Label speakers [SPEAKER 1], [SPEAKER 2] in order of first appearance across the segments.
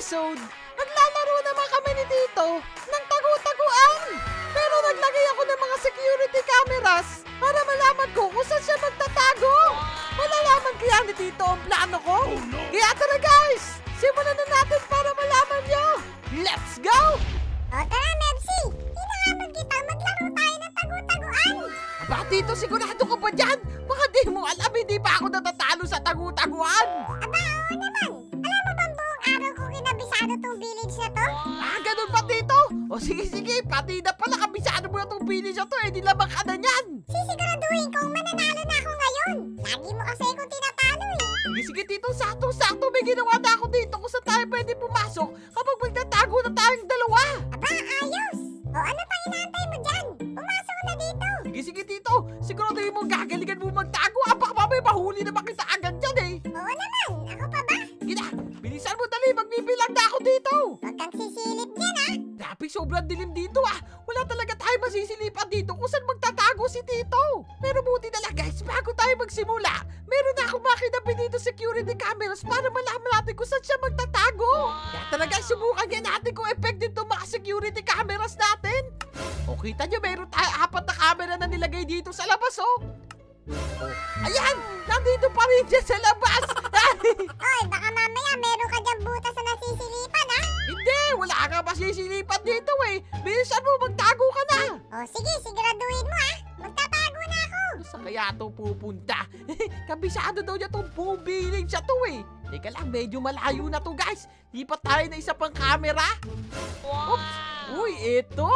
[SPEAKER 1] episode, naglalaro naman kami ni Tito ng tagu-taguan. Pero naglagay ako ng mga security cameras para malaman ko kung saan siya magtatago. Malalaman kaya ni Tito ang plano ko. Kaya tara guys, simulan na natin para malaman niyo. Let's go!
[SPEAKER 2] O tara, Mepsi! Hinahamon kita, maglaro tayo ng tagu-taguan!
[SPEAKER 1] Aba, Tito, sigurado ka ba dyan? Baka di mo alam, hindi pa ako natatalo sa tagu-taguan.
[SPEAKER 2] Aba, oo naman! Alam mo bang buong araw ko kinabisado tong village na to?
[SPEAKER 1] Ah, ganun ba, Tito? O sige, pati na pala kabisado mo na tong village na to, eh, di lamang ka na yan.
[SPEAKER 2] Sisiguraduhin kong mananalo na ako ngayon! Lagi mo kasi akong tinatalo eh!
[SPEAKER 1] Sige, Tito, sakto-sakto may ginawa na ako dito kung saan tayo pwede pumasok kapag magtatago na tayong dalawa.
[SPEAKER 2] Aba, ayos! O ano pang inaantay mo dyan? Pumasok na dito!
[SPEAKER 1] Sige, Tito, siguraduhin mo gagalingan mo magtago. Baka mamay mahuli na makita agad dyan eh.
[SPEAKER 2] Oo naman! Ako pa ba?
[SPEAKER 1] Gina, bilisan mo dali, magbibilang na ako dito.
[SPEAKER 2] Huwag kang sisilip dyan ah!
[SPEAKER 1] Grabe, sobrang dilim dito ah. Wala talaga tayo masisilipan dito kung saan magtatago si Tito. Pero buti na lang guys, bago tayo magsimula, meron na akong makinabi dito security cameras para malaman natin kung saan siya magtatago. Kaya talaga subukan niya natin kung effective itong mga security cameras natin. O kita nyo, meron tayo 4 na camera na nilagay dito sa labas oh. Ayan! Nandito pa rin siya sa labas!
[SPEAKER 2] Oy, baka mamaya meron ka dyan butas na nasisilipan ah!
[SPEAKER 1] Hindi! Wala ka masisilipan dito eh! Bilisan mo, magtago ka na!
[SPEAKER 2] O sige, siguraduhin mo ah! Magtatago na ako!
[SPEAKER 1] Saan kaya ito pupunta? Kabisado daw niya itong buong village siya to eh! Teka lang, medyo malayo na to guys! Lipat tayo na isa pang camera! Oops! Uy, ito!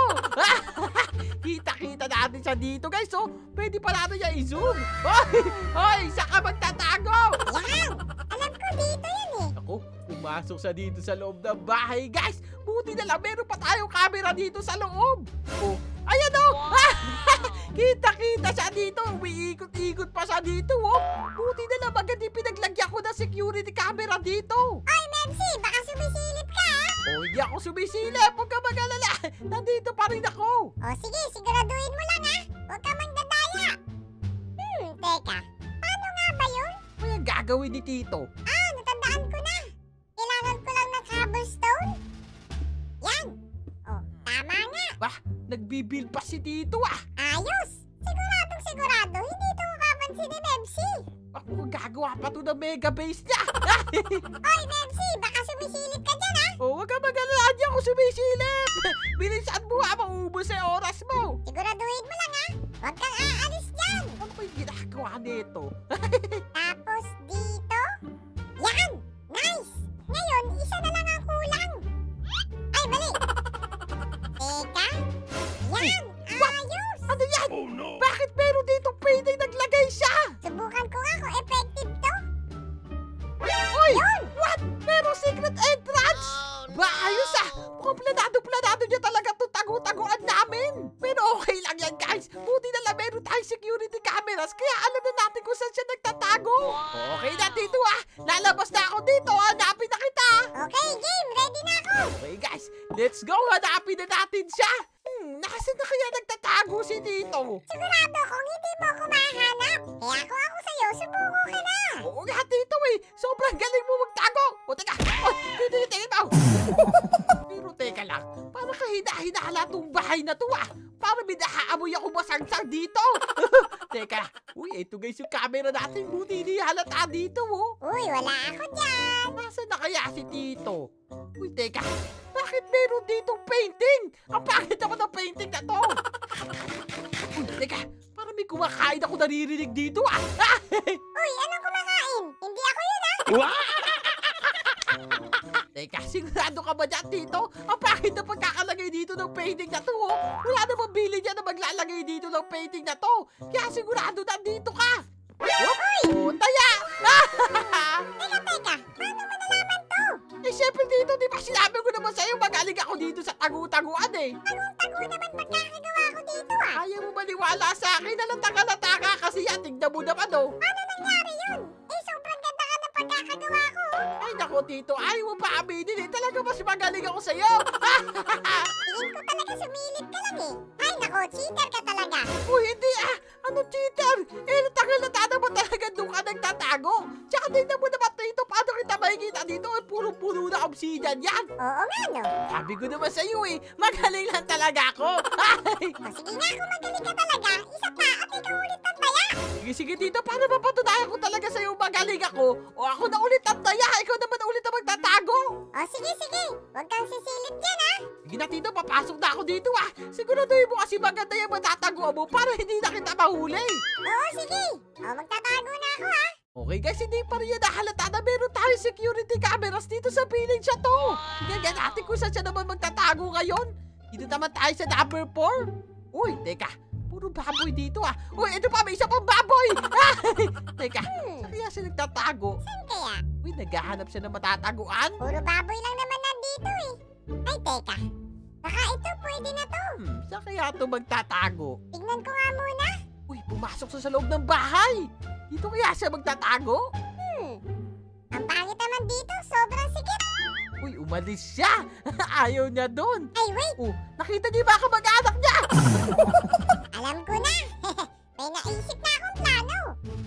[SPEAKER 1] Kita-kita natin siya dito guys oh! Pwede pa natin niya i-zoom! Hoy! Saan ka magtatago?
[SPEAKER 2] Yan! Alam ko dito yan eh!
[SPEAKER 1] Ako, pumasok sa dito sa loob ng bahay guys! Buti na lang meron pa tayong camera dito sa loob! Oh, ayan oh! Kita-kita siya dito! Umiikot-ikot pa siya dito oh! Buti na lang maganda pinaglagyan ko ng security camera dito!
[SPEAKER 2] Oy, Mepsi! Baka sumisilip ka ah!
[SPEAKER 1] Oh, hindi ako sumisilip! Huwag ka mag-alala! Nandito pa rin ako!
[SPEAKER 2] O sige, siguraduhin mo lang ah! Huwag ka magdadaya! Teka. Paano nga ba yun?
[SPEAKER 1] Ano yung gagawin ni Tito?
[SPEAKER 2] Ah, natandaan ko na! Kailangan ko lang ng cobblestone? Yan! O, tama nga!
[SPEAKER 1] Bah, nagbibuild pa si Tito ah!
[SPEAKER 2] Ayos! Siguradong sigurado, hindi ito mapapansin ni Mepsi!
[SPEAKER 1] Ako gagawa pa to ng mega base niya!
[SPEAKER 2] Oy, Mepsi! Baka sumisilip ka dyan ah!
[SPEAKER 1] Oh, huwag ka mag-alala, di ako sumisilip! Bilisan mo ha, maubos ang oras mo!
[SPEAKER 2] Siguraduhin mo lang ah! Huwag kang aalis dyan!
[SPEAKER 1] Ano ba yung ginagawa nito?
[SPEAKER 2] Tapos dito? Yan! Nice! Ngayon, isa na lang ang kulang! Ay, mali! Teka! Yan! Ayos!
[SPEAKER 1] Ano yan? Oh no! Bakit meron dito pwede naglagay siya?
[SPEAKER 2] Subukan ko nga kung effective to!
[SPEAKER 1] Uy! What? Merong secret entrance? Ba, ayos ah! Mukhang planado niya talaga itong tagu-taguan namin! Pero okay lang yan guys! Buti na lang meron tayong security cameras kaya alam na natin kung saan siya nagtatago! Okay na Tito ah! Lalabas na ako dito! Hanapin na kita!
[SPEAKER 2] Okay, game! Ready na ako!
[SPEAKER 1] Okay guys, let's go! Hanapin na natin siya! Nasaan na kaya nagtatago si Tito?
[SPEAKER 2] Sigurado kung hindi mo ako mahanap! Kaya kung ako sa'yo, subuko ka na!
[SPEAKER 1] Oo nga Tito eh! Sobrang galing mo magtago! O teka! O! Tingin mo! Pero teka lang, parang kahina-hinala tong bahay na to ah! Parang may nakaamoy ako masangsang dito! Teka! Uy, ito guys yung camera natin! Buti hindi halata dito oh!
[SPEAKER 2] Uy, wala ako dyan!
[SPEAKER 1] Nasaan na kaya si Tito? Uy, teka! Bakit meron ditong painting? Ang pangit ako ng painting na to! Uy, teka! Parang may kumakain ako naririnig dito ah!
[SPEAKER 2] Uy, anong kumakain? Hindi ako yun ah!
[SPEAKER 1] Teka, sigurado ka ba dyan, Tito? Ang pangit na pagkakalagay dito ng painting na to, oh. Wala namang bili dyan na maglalagay dito ng painting na to. Kaya sigurado nandito ka. Oh, taya!
[SPEAKER 2] Teka, paano mo nalaman to?
[SPEAKER 1] Eh, syempre dito, di ba sinabi ko naman sa'yo magaling ako dito sa tagu-taguan eh.
[SPEAKER 2] Tagong-tago naman pagkakagawa ko dito ah!
[SPEAKER 1] Ayaw mo maniwala sa akin na nataka-nataka kasi yan, tignan mo naman oh.
[SPEAKER 2] Ano nangyari yun? Eh, sobrang ganda ka ng pagkakagawa ko!
[SPEAKER 1] Ay nako, Tito, ayaw mo pa aminin eh. Talaga mas magaling ako sa'yo.
[SPEAKER 2] Tingin ko talaga sumilip ka lang eh! Ay nako, cheater ka talaga!
[SPEAKER 1] Uy, hindi ah. Ano cheater? Natagal na naman talaga doon ka nagtatago. Tsaka tingnan mo naman dito, paano kita makikita dito? Puro-puro na obsidian yan.
[SPEAKER 2] Oo nga, no?
[SPEAKER 1] Sabi ko naman sa'yo magaling lang talaga ako.
[SPEAKER 2] O sige nga, kung magaling ka talaga, isa pa at ikaw ulit ang taya.
[SPEAKER 1] Sige dito, para mapatunayan ko talaga sa'yo magaling ako. O ako na ulit ang taya, ikaw naman ulit ang magtatago.
[SPEAKER 2] O sige, huwag kang sisilip dyan, ha?
[SPEAKER 1] Sige na tito, papasok na ako dito Siguraduhin mo kasi maganda yung matatago mo para hindi na kita mahuli.
[SPEAKER 2] Oo, sige. O, magtatago na ako, ha?
[SPEAKER 1] Okay guys, hindi pa rin yan nahalata na meron tayong security cameras dito sa village na to. Tingnan natin kung saan siya naman magtatago ngayon. Dito naman tayo sa number 4. Uy, teka. Puro baboy dito Uy, ito pa, may isa pang baboy. Teka, saan kaya siya nagtatago?
[SPEAKER 2] Saan kaya?
[SPEAKER 1] Uy, naghahanap siya ng matataguan.
[SPEAKER 2] Puro baboy lang naman nandito, eh. Ay, teka. Baka ito pwede na to.
[SPEAKER 1] Saan kaya ito magtatago?
[SPEAKER 2] Tignan ko nga muna.
[SPEAKER 1] Uy, pumasok sa loob ng bahay. Dito kaya siya magtatago?
[SPEAKER 2] Ang pangit naman dito, sobrang sikip.
[SPEAKER 1] Uy, umalis siya. Ayaw niya doon.
[SPEAKER 2] Ay, wait.
[SPEAKER 1] Oh, nakita niyo ba kamag-anak niya?
[SPEAKER 2] Alam ko na. May naisip na akong plano.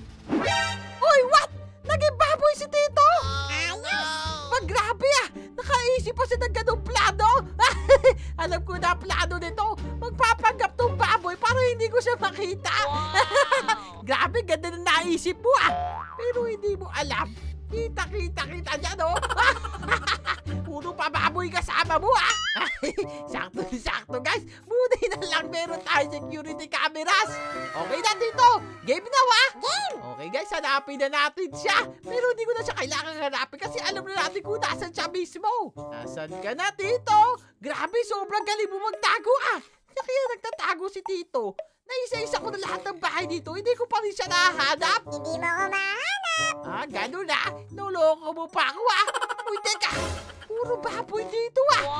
[SPEAKER 1] Uy, what? Naging baboy si Tito?
[SPEAKER 2] Ayos.
[SPEAKER 1] Grabe Nakaisip pa siya ng ganong plano. Alam ko na plano nito. Magpapanggap tong baboy para hindi ko siya makita. Grabe, ganda na naisip mo Pero hindi mo alam. Kita niya, no? Puro pa baboy kasama mo, Sakto, guys. Buti na lang meron tayo security cameras. Okay na, Tito. Game na,
[SPEAKER 2] Game.
[SPEAKER 1] Okay, guys. Hanapin na natin siya. Pero hindi ko na siya kailangan hanapin kasi alam na natin kung nasan siya mismo. Nasaan ka na, Tito? Grabe, sobrang galing mo magtago, Siya kaya nagtatago si Tito. Naisa-isa ko na lahat ng bahay dito. Hindi ko pa rin siya nahanap.
[SPEAKER 2] Hindi mo ko mahanap.
[SPEAKER 1] Ganun Nuloko mo pa ako, Uy, teka. Puro baboy dito,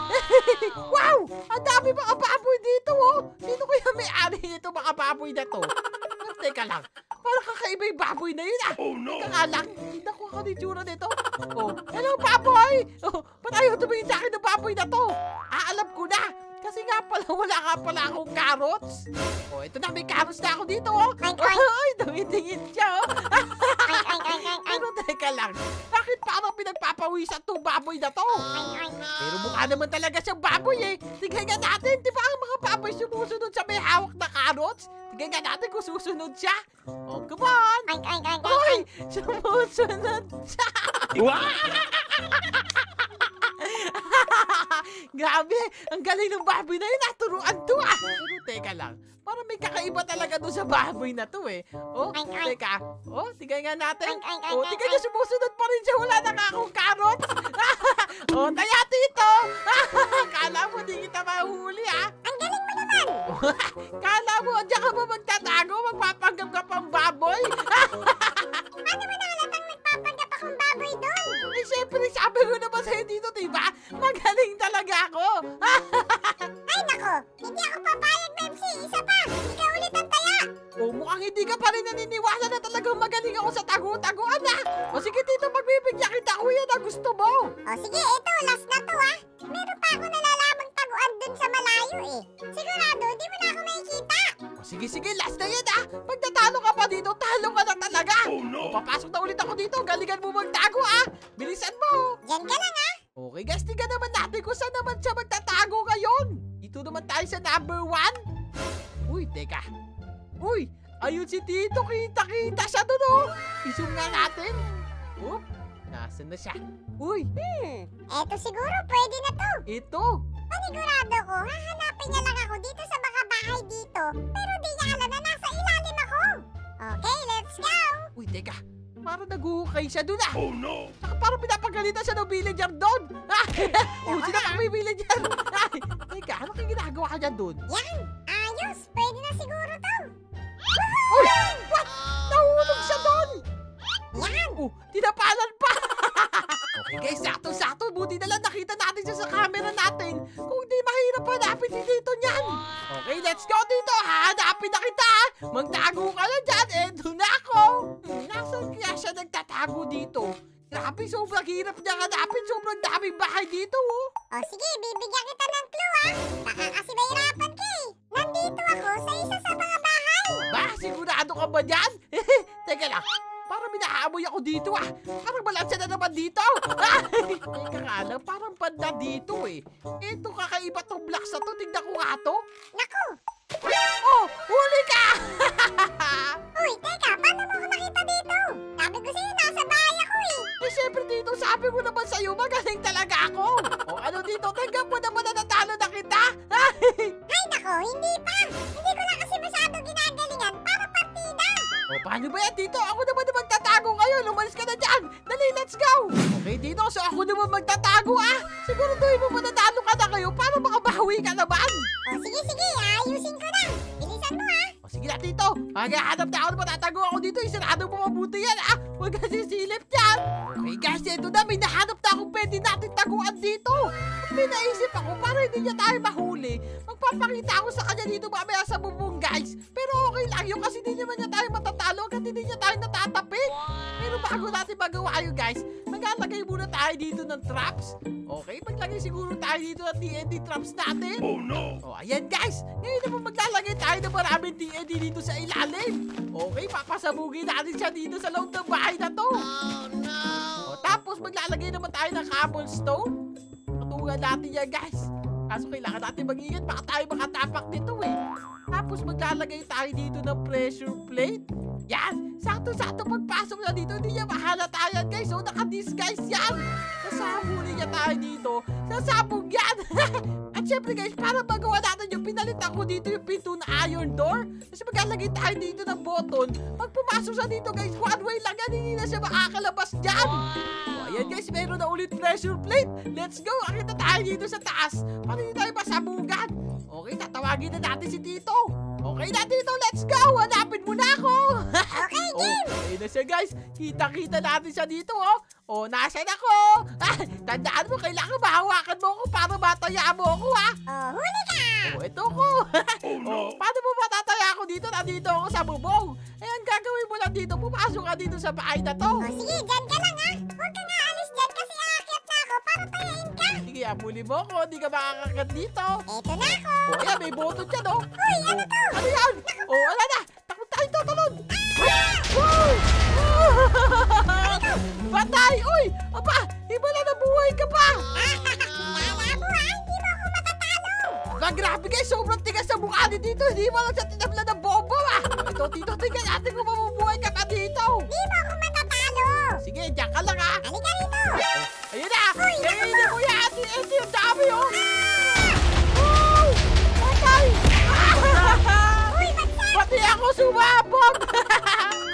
[SPEAKER 1] Wow! Ang dami mga baboy dito, Sino kaya may-ari nito mga baboy na to? Teka lang. Parang kakaiba yung baboy na yun,
[SPEAKER 3] Oh no!
[SPEAKER 1] Teka nga lang. Hindi ko kanitsura nito. Hello, baboy! Ba't ayaw tumingin sa akin ng baboy na to? Alam ko na. Kasi nga pala, wala nga pala akong carrots. Ito na, may carrots na ako dito, Ay, tumitingin siya, Pero teka lang, bakit parang pinagpapawisan tong baboy na to? Pero mukha naman talaga siyang baboy, Tignan nga natin, di ba ang mga baboy sumusunod sa may hawak na carrots? Tignan nga natin kung susunod siya. Come on! Uy, sumusunod siya! Grabe, ang galing ng baboy na yun, turuan to, Pero teka lang, parang may kakaiba talaga doon sa baboy na to, Teka, tignan nga natin. Tignan niya, sumusunod pa rin siya, wala na nga akong carrots. Taya, Tito. Kala mo, di kita mahuli,
[SPEAKER 2] Ang galing mo naman.
[SPEAKER 1] Kala mo, diyan ka ba magtatago, magpapanggap ka pang baboy?
[SPEAKER 2] Paano mo nahalatang nagpapanggap akong baboy doon?
[SPEAKER 1] Siyempre, sabi ko naman sa'yo dito, diba? Magaling talaga ako.
[SPEAKER 2] Ay, nako. Hindi ako papayag, Bebsi. Isa pa. Ikaw ulit ang taya.
[SPEAKER 1] Mukhang hindi ka pa rin naniniwala na talagang magaling ako sa tagu-taguan, Sige, Tito, magbibigyan kita ko yan na gusto mo.
[SPEAKER 2] Sige, ito. Last na to, Meron pa ako nalalamang taguan dun sa malayo, Sigurado, di mo na ako makikita.
[SPEAKER 1] Sige, last na yan, Pag natalo ka pa dito, talo ka na talaga.
[SPEAKER 3] Oh no!
[SPEAKER 1] Papasok na ulit ako dito. Galingan mo magtago, Bilisan mo.
[SPEAKER 2] Diyan ka lang,
[SPEAKER 1] Okay, guys, tingnan naman natin kung saan naman siya magtatago ngayon. Dito naman tayo sa number 1. Uy, teka. Uy, ayun si Tito. Kita siya doon, I-zoom nga natin. Nasaan na siya? Uy,
[SPEAKER 2] Eto siguro, pwede na to.
[SPEAKER 1] ito.
[SPEAKER 2] Panigurado ko, hahanapin niya lang ako dito sa mga bahay dito. Pero di niya alam na nasa ilalim ako. Okay, let's go.
[SPEAKER 1] Uy, teka. Parang naguhukay siya doon,
[SPEAKER 3] Oh no!
[SPEAKER 1] Saka parang pinapagalitan siya ng villager doon. Sino pa may villager? Teka, ano kang ginagawa ka dyan doon?
[SPEAKER 2] Yan, ayos. Pwede na siguro to.
[SPEAKER 1] Uy! What? Nahulog siya doon!
[SPEAKER 2] Yan.
[SPEAKER 1] Tinapalan pa! Okay guys, sakto-sakto. Buti na lang nakita natin siya sa camera natin. Kung di mahirap hanapin si Tito niyan. Okay, let's go Tito. Hanapin na kita. Magtago ka na dyan. Eto na ako. Nasaan kaya siya nagtatago dito? Grabe, sobrang hirap niya hanapin. Sobrang daming bahay dito,
[SPEAKER 2] Sige, bibigyan kita ng clue, Baka kasi mahirapan ka, Nandito ako sa isa sa mga bahay.
[SPEAKER 1] Sigurado amoy ako dito ah. Parang balansa na naman dito. Teka nga lang, parang banda dito eh. Ito kakaiba tong blocks na to. Tignan ko nga to.
[SPEAKER 2] Naku!
[SPEAKER 1] Oh, huli ka!
[SPEAKER 2] Uy, teka, paano mo ako nakita dito? Sabi ko sa'yo, nasa bahay ako eh.
[SPEAKER 1] Eh, syempre dito, sabi ko naman sa'yo, magaling talaga ako. O, ano dito, tanggap mo naman na natalo na kita.
[SPEAKER 2] Ay nako, hindi pa. Hindi ko na kasi masyado ginagalingan para partida.
[SPEAKER 1] O, paano ba yan dito? Ako naman na magtatago ngayon. Lumalis ka na dyan. Dali, let's go. Okay, dito, so ako naman magtatago ah. Siguraduhin mo manatalo ka na kayo para makabawi ka naman.
[SPEAKER 2] O sige, ayusin ko na. Bilisan mo ha.
[SPEAKER 1] O, sige na, dito. Maghahanap na ako na matatago ako dito. Isarado mo mabuti yan ah. Huwag ka sisilip dyan. Okay guys, ito na. May nahanap na akong pwede natin taguan dito. May naisip ako para hindi niya tayo mahuli. Magpapakita ako sa kanya dito mamaya sa bubong guys. Pero okay lang yun kasi hindi naman niya tayo matatalo at hindi niya tayo natatapik. Pero bago natin magawa yun guys, maglalagay muna tayo dito ng traps. Okay, maglagay siguro tayo dito ng TNT traps natin.
[SPEAKER 3] Oh no!
[SPEAKER 1] O ayan guys, ngayon naman maglalagay tayo ng maraming TNT dito sa ilalim. Okay, papasabugin natin siya dito sa loob ng bahay na to. Oh no! O tapos maglalagay naman tayo ng cobblestone. Patungan natin yan guys. Kaso kailangan natin mag-ingat, baka tayo makatapak nito eh. Tapos maglalagay tayo dito ng pressure plate. Yan! Sakto-sakto pagpasok na dito, hindi niya mahalata yan guys. So naka-disguise yan! Nasabuli niya tayo dito. Sasabog yan! At syempre guys, para magawa natin yung pinalitan ko dito yung pinto na iron door. Kasi maglalagay tayo dito ng button. Pag pumasok siya dito guys, one way lang yan, hindi na siya makakalabas dyan. So ayan guys, meron na ulit pressure plate. Let's go! Akita tayo dito sa taas para hindi tayo masabugan. Okay, tatawagin na natin si Tito. Okay na Tito, let's go! Hanapin mo na ako!
[SPEAKER 2] Okay, game!
[SPEAKER 1] Okay na siya guys. Kita-kita natin siya dito oh. Oh, nasan ako? Tandaan mo, kailangan mahawakan mo ako para mataya mo ako ha.
[SPEAKER 2] Oh, huli ka!
[SPEAKER 1] Oh, ito ko. Oh, paano mo matataya ako dito? Nandito ako sa bubong. Ayan, gagawin mo lang dito. Pumasok ka dito sa bahay na to.
[SPEAKER 2] Oh, sige, dyan ka lang ha. Huwag ka nga alis dyan kasi aakyat na ako para tayain ka.
[SPEAKER 1] Sige, abuli mo ako. Hindi ka makakakat dito.
[SPEAKER 2] Eto na ako.
[SPEAKER 1] Oh, ayan, may button dyan oh.
[SPEAKER 2] Uy, ano to?
[SPEAKER 1] Ano yan? Oh, wala na. Takot tayo to, talon.
[SPEAKER 2] Ah!
[SPEAKER 1] Patay! Uy! Aba! Hibala na buhay ka pa!
[SPEAKER 2] Kala mo ha, hindi mo ako matatalo.
[SPEAKER 1] Grabe guys! Sobrang tigas sa mukha ni dito! Hindi mo lang siya tinabla ng bomba ah! Ito, Tito, tingnan natin kung mabubuhay ka pa dito!
[SPEAKER 2] Hindi mo ako matatalo.
[SPEAKER 1] Sige, diyan ka lang ah!
[SPEAKER 2] Halika rito.
[SPEAKER 1] Ayun na!
[SPEAKER 2] Uy,
[SPEAKER 1] Kainin mo yan! Ito yung dami oh!
[SPEAKER 2] Ah!
[SPEAKER 1] Oh! Patay!
[SPEAKER 2] Uy, bagsak!
[SPEAKER 1] Pati ako sumabog!